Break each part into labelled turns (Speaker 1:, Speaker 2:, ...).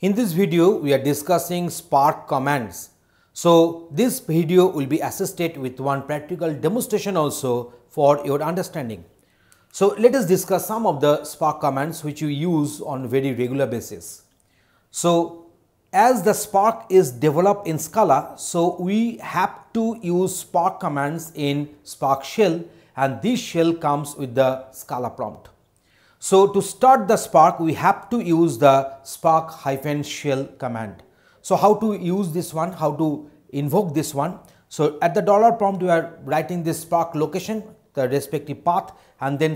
Speaker 1: In this video, we are discussing Spark commands. So, this video will be assisted with one practical demonstration also for your understanding. So, let us discuss some of the Spark commands which you use on very regular basis. So, as the Spark is developed in Scala, so we have to use Spark commands in Spark shell, and this shell comes with the Scala prompt. So, to start the Spark, we have to use the spark-shell command. So, how to use this one, how to invoke this one. So, at the dollar prompt, we are writing this Spark location, the respective path, and then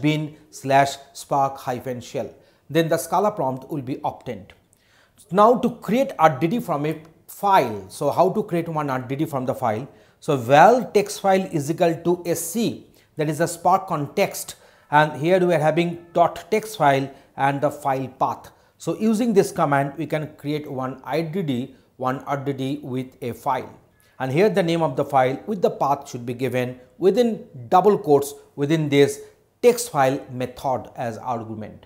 Speaker 1: /bin/spark-shell. Then the Scala prompt will be obtained. Now, to create RDD from a file. So, how to create one RDD from the file? So, val text file is equal to sc, that is the Spark context, and here we are having .text file and the file path. So, using this command we can create one RDD with a file, and here the name of the file with the path should be given within double quotes within this text file method as argument.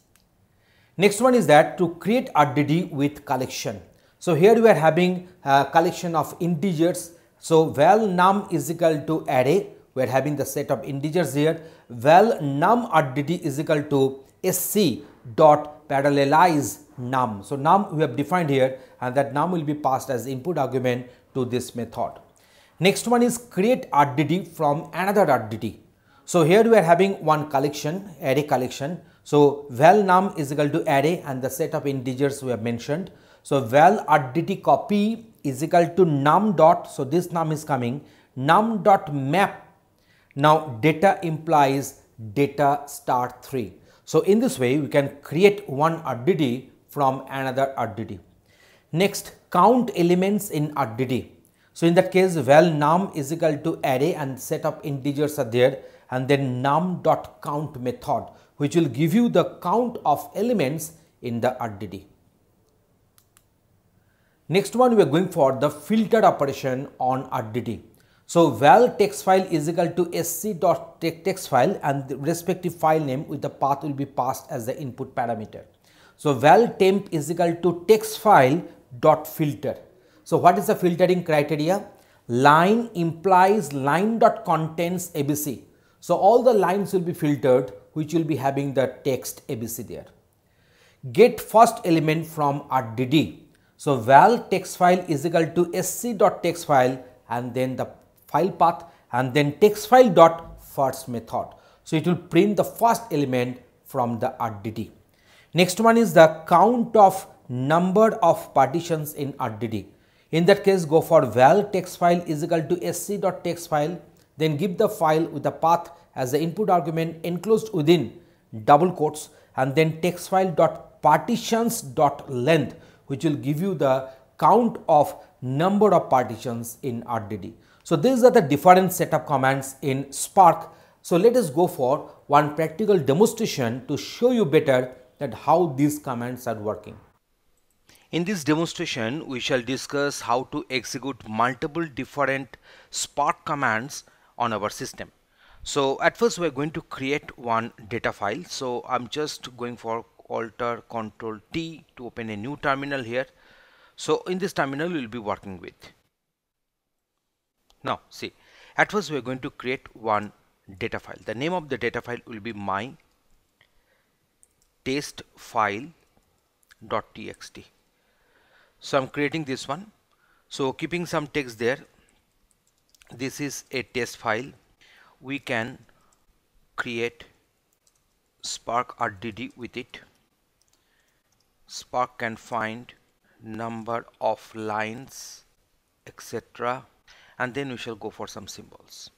Speaker 1: Next one is that to create RDD with collection. So, here we are having a collection of integers. So, val num is equal to array, we are having the set of integers here. Val num RDD is equal to sc dot parallelize num. So, num we have defined here, and that num will be passed as input argument to this method. Next one is create RDD from another RDD. So, here we are having one collection, array collection. So, val num is equal to array and the set of integers we have mentioned. So, val RDD copy is equal to num dot, so this num is coming, num dot map. Now, data implies data star 3. So, in this way we can create one RDD from another RDD. Next, count elements in RDD. So, in that case val num is equal to array and set of integers are there, and then num dot count method which will give you the count of elements in the RDD. Next one, we are going for the filter operation on RDD. So, val text file is equal to sc.text file, and the respective file name with the path will be passed as the input parameter. So, val temp is equal to text file dot filter. So, what is the filtering criteria? Line implies line dot contents ABC. So, all the lines will be filtered which will be having the text ABC there. Get first element from RDD. So, val text file is equal to sc.text file and then the file path and then text file dot first method. So, it will print the first element from the RDD. Next one is the count of number of partitions in RDD. In that case, go for val text file is equal to sc.text file, then give the file with the path as the input argument enclosed within double quotes, and then text file dot partitions dot length which will give you the count of number of partitions in RDD. So, these are the different set of commands in Spark. So, let us go for one practical demonstration to show you better that how these commands are working. In this demonstration, we shall discuss how to execute multiple different Spark commands on our system. So, at first we are going to create one data file. So, I am just going for Alt Control T to open a new terminal here. So, in this terminal we will be working with. Now, see, at first we are going to create one data file. The name of the data file will be my test file.txt. So, I am creating this one. So, keeping some text there. This is a test file. We can create Spark RDD with it. Spark can find number of lines, etc., and then we shall go for some symbols.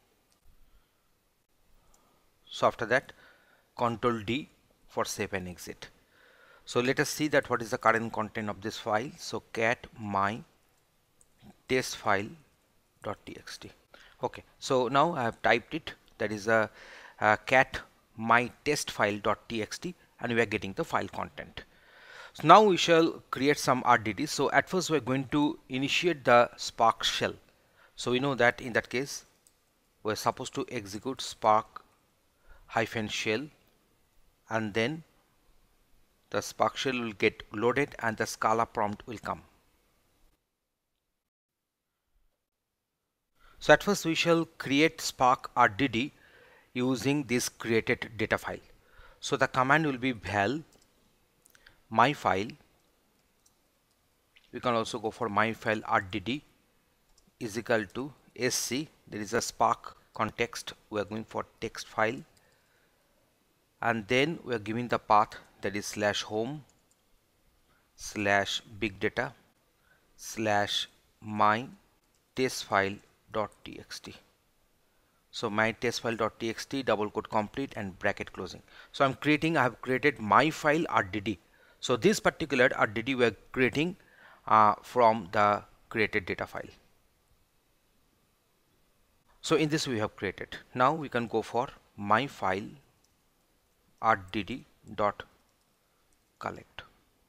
Speaker 1: So, after that, Ctrl D for save and exit. So, let us see that what is the current content of this file. So, cat my test file.txt. Okay, so now I have typed it, that is a cat my test file.txt, and we are getting the file content. So, now we shall create some RDD. So, at first we are going to initiate the Spark shell. So, we know that in that case we are supposed to execute Spark -shell and then the Spark shell will get loaded and the Scala prompt will come. So at first we shall create Spark RDD using this created data file. So the command will be val my file. We can also go for my file RDD is equal to SC. There is a Spark context. We are going for text file, and then we are giving the path that is /home /big data /my test file.txt. So my test file.txt double quote complete and bracket closing. So I have created my file RDD. So this particular RDD we are creating from the created data file. So in this we have created. Now we can go for my file RDD dot collect.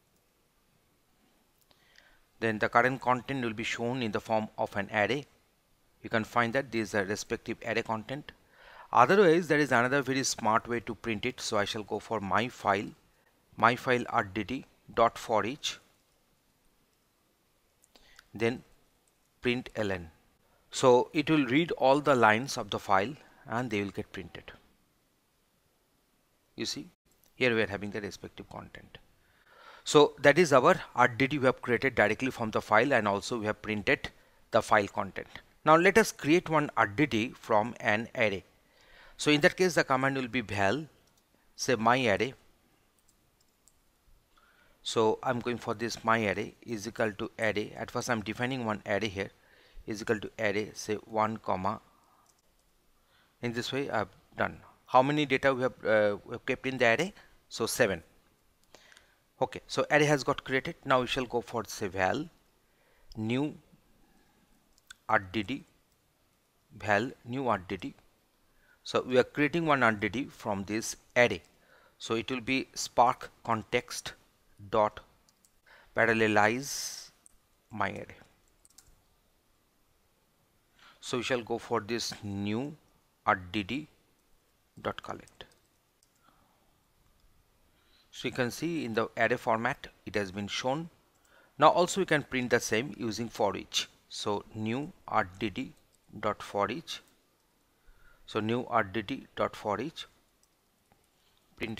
Speaker 1: Then the current content will be shown in the form of an array. You can find that this is a respective array content. Otherwise there is another very smart way to print it. So I shall go for my file RDD dot for each, then print ln. So it will read all the lines of the file and they will get printed. You see, here we are having the respective content. So that is our RDD we have created directly from the file, and also we have printed the file content. Now let us create one RDD from an array. So in that case the command will be val say my array. So I'm going for this my array is equal to array. At first I'm defining one array here is equal to array say 1 comma. In this way I've done. How many data we have kept in the array? So 7. Okay, so array has got created. Now we shall go for say val new RDD val new RDD. So we are creating one RDD from this array. So it will be Spark context dot parallelize my array. So we shall go for this new RDD dot collect. So you can see in the array format it has been shown. Now also we can print the same using for each. So new RDD dot for each. So new RDD dot for each println.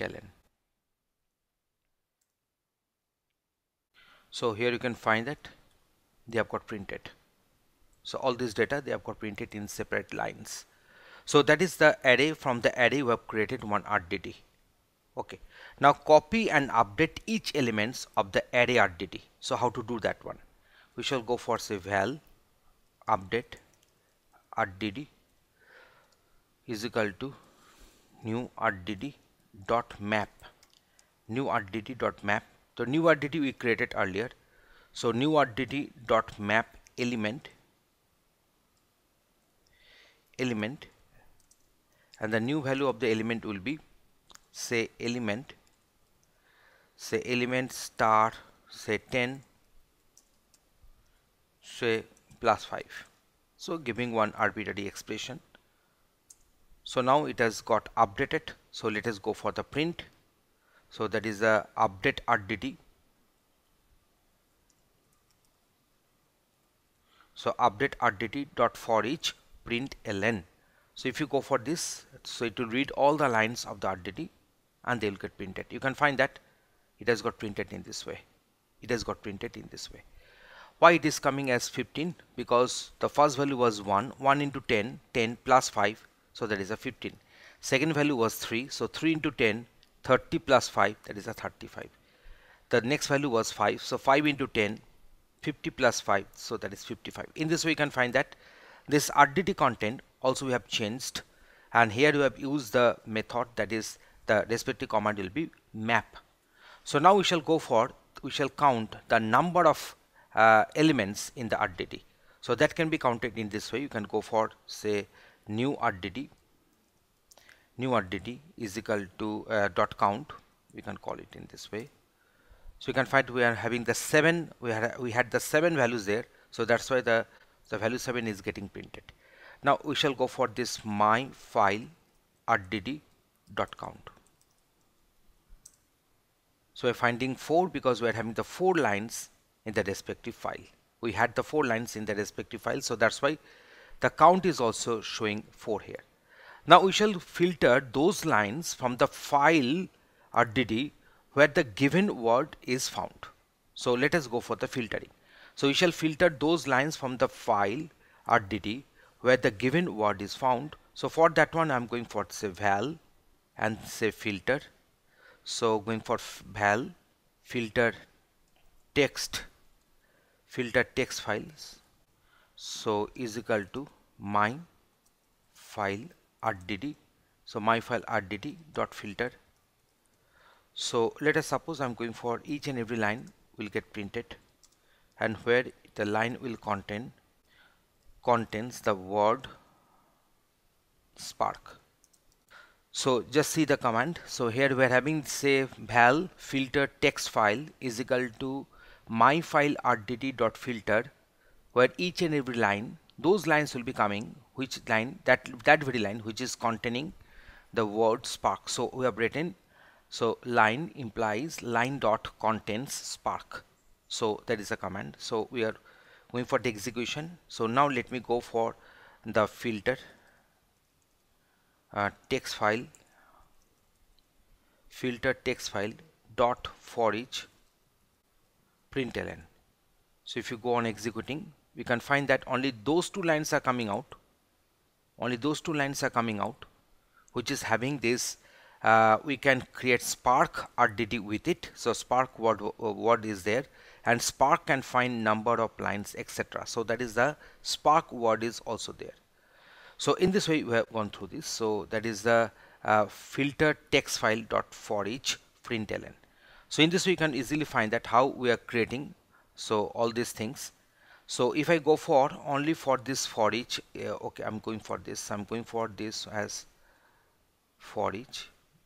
Speaker 1: So here you can find that they have got printed. So all this data they have got printed in separate lines. So that is the array. From the array we have created one RDD. Okay, now copy and update each elements of the array RDD. So how to do that one? We shall go for say val update RDD is equal to new RDD dot map. New RDD dot map. The new RDD we created earlier. So new RDD dot map element, and the new value of the element will be say element star say 10 say plus 5. So giving one arbitrary expression. So now it has got updated. So let us go for the print. So that is the update RDD. So update RDD dot for each print ln. So if you go for this, so it will read all the lines of the RDD and they will get printed. You can find that it has got printed in this way. It has got printed in this way. Why it is coming as 15? Because the first value was 1 into 10 plus 5, so that is a 15. Second value was 3, so 3 into 10 30 plus 5, that is a 35. The next value was 5, so 5 into 10 50 plus 5, so that is 55. In this way you can find that this RDD content also we have changed, and here we have used the method, that is the respective command will be map. So now we shall count the number of elements in the RDD. So that can be counted in this way. You can go for say new RDD is equal to dot count. We can call it in this way. So you can find we are having the 7. We had the 7 values there. So that's why the value 7 is getting printed. Now we shall go for this my file RDD dot count. So we're finding 4 because we're having the 4 lines in the respective file. We had the 4 lines in the respective file, so that's why the count is also showing 4 here. Now we shall filter those lines from the file RDD where the given word is found. So let us go for the filtering. So we shall filter those lines from the file RDD where the given word is found. So for that one I'm going for say val and say filter. So going for val filter text files, so is equal to my file RDD. So my file RDD dot filter. So let us suppose I'm going for each and every line will get printed, and where the line will contains the word Spark. So just see the command. So here we are having say val filter text file is equal to my file RDD dot filter, where each and every line, those lines will be coming, which line, that very line which is containing the word Spark. So we have written, so line implies line dot contains Spark. So that is a command. So we are going for the execution. So now let me go for the filter text file filter text file dot for each println. So if you go on executing, we can find that only those 2 lines are coming out, which is having this we can create Spark RDD with it. So Spark word is there, and Spark can find number of lines, etc. So that is the Spark word is also there. So in this way we have gone through this. So that is the filter text file dot for each println. So in this way you can easily find that how we are creating so all these things. So if I go for only for this for each, okay, I'm going for this as for each.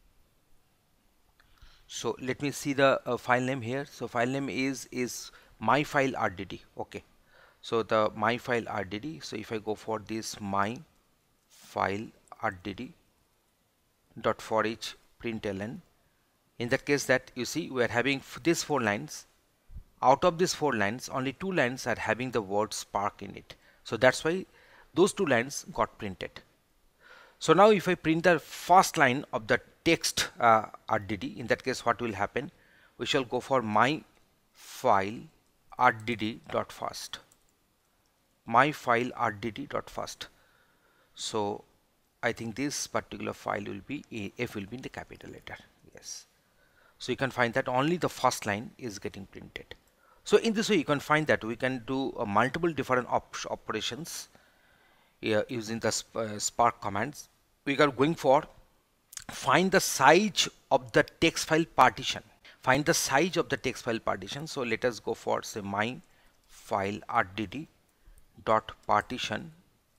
Speaker 1: So let me see the file name here. So file name is my file RDD. Okay, so the my file RDD. So if I go for this my file RDD dot for each println, in that case that you see we are having these 4 lines. Out of these 4 lines, only 2 lines are having the word Spark in it. So that's why those 2 lines got printed. So now if I print the first line of the text RDD, in that case what will happen? We shall go for my file RDD dot first. My file RDD dot first. So I think this particular file will be F will be in the capital letter. Yes. So you can find that only the first line is getting printed. So in this way you can find that we can do multiple different operations using the Spark commands. We are going for find the size of the text file partition. Find the size of the text file partition. So let us go for say my file RDD dot partition.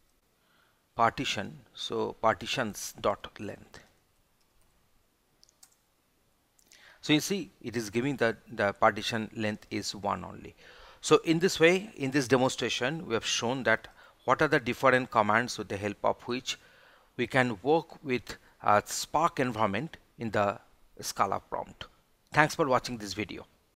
Speaker 1: So partitions dot length. So you see it is giving the partition length is 1 only. So in this way, in this demonstration we have shown that what are the different commands with the help of which we can work with a Spark environment in the Scala prompt. Thanks for watching this video.